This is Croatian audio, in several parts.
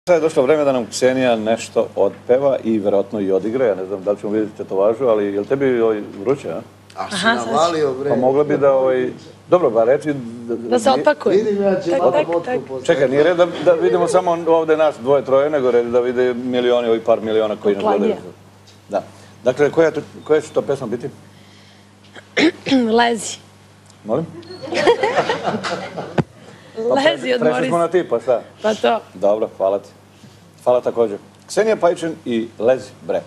Sada je došlo vreme da nam Ksenija nešto otpeva i verovatno i odigra. Ja ne znam da li ćemo vidjeti tetovažu, ali je li tebi vruće, a? A si navalio, bre. Pa mogla bi da Dobro, ba reći... Da se opakuje. Vidim ja će motku postaviti. Čekaj, nije red da vidimo samo ovde nas dvoje, troje, nego red da vide milioni, ovih par miliona koji nas gledaju. Da. Dakle, koja će to pesma biti? Lezi. Molim? Lezi, odmori se. Prešli smo na ti, pa šta? Pa to. Dobro, hvala ti. Hvala također. Ksenija Pajičin i Lezi, bre.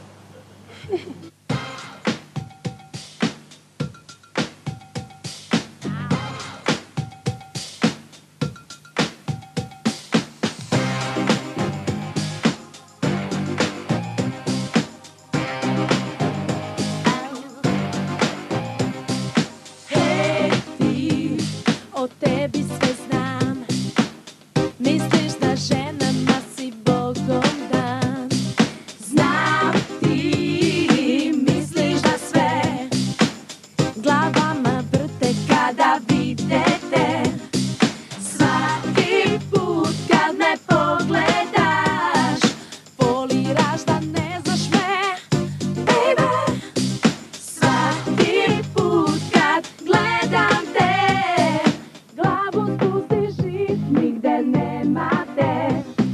O tebi sve znam, misliš da ženama si Bogom dan. Znam ti, misliš da sve glavama vrte kada vide te. Svaki put kad me pogledaš, foliraš da ne znaš me, baby. Svaki put kad gledam te, glavu spustiš i nigde nema te.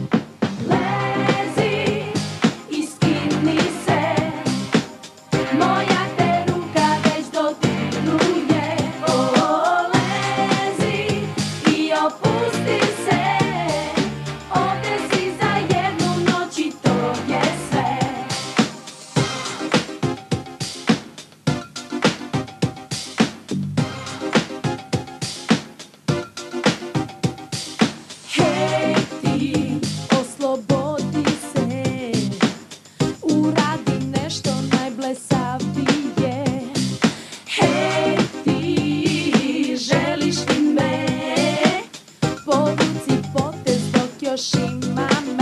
Lezi i skini se, moja te ruka već dodiruje. Lezi i opusti se, ovdje si za jednu noć i to je sve. Hej ti, oslobodi se, uradi nešto najblesavije. Hej ti, želiš li me, povuci potez dok još imam